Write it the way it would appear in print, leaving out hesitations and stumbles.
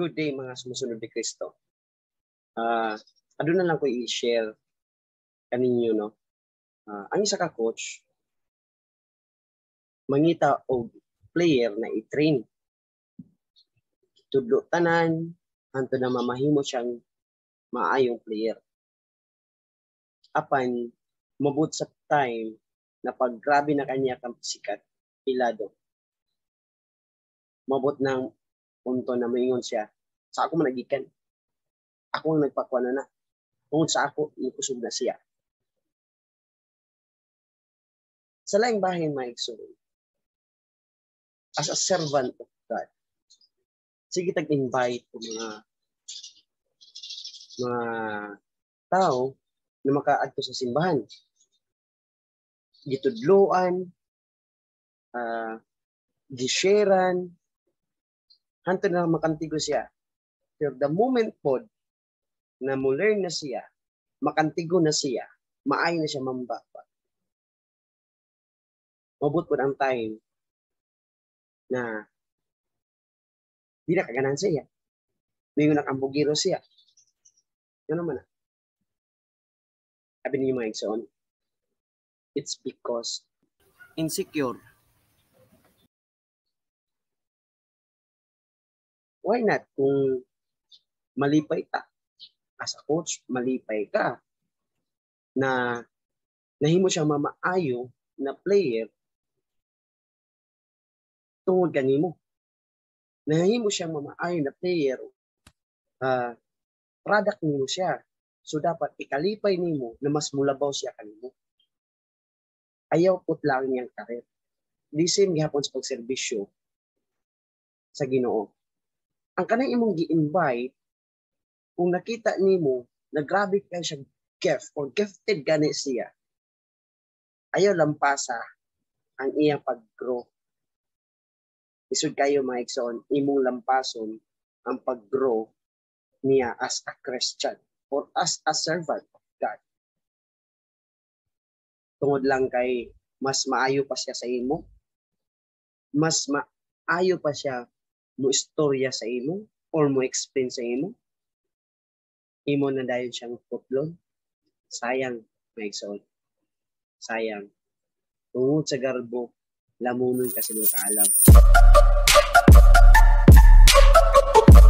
Good day mga sumusunod ni Kristo. Ano na lang ko i-share kaninyo, no? Ang isa ka coach, mangita og player na i-train. Tudlo tanan, hanto na mamahimo siyang maayong player. Apan, mabot sa time na pag grabe na kanya kang sikat, ilado. Mabot ng punto na maingon siya, sa ako managikan. Ako ang nagpakuha na. Tungod sa ako, ikusog na siya. Sa laing bahin, mga igsoon, as a servant of God, sige tag-invite ko mga tao na makaadto sa simbahan. Gitudloan, gisharean, hanto na makantigo siya. Pero the moment po na mo-learn na siya, makantigo na siya, maayo na siya mambaba. Mabot po ang time na di na kaganan siya. May nakambugiro siya. Yun naman na. Sabi niyo mga igsoon, it's because insecure. Why not? Kung malipay ka, as a coach, malipay ka, na nahimo siyang mamaayo na player, tungod kanimo. Nahimo siyang mamaayo na player, product nimo siya. So dapat ikalipay nimo na mas mulabaw siya kanimo. Ayaw put lang niyang karir. Di same gihapon sa pagserbisyo sa Ginoo. Ang kanang imong gi-invite, kung nakita nimo na grabe kay siya gift or gifted gani siya, ayaw lampasa ang iyang pag-grow. Isud kayo mga igsoon, imong lampason ang pag-grow niya as a Christian or as a servant of God. Tungod lang kay mas maayo pa siya sa imo, mas maayo pa siya mo istorya sa imo or mo explain sa imo na dahil siyang putlon. Sayang, may igsoon. Sayang. Tungod sa garbo, lamunon kasi ng kaalam.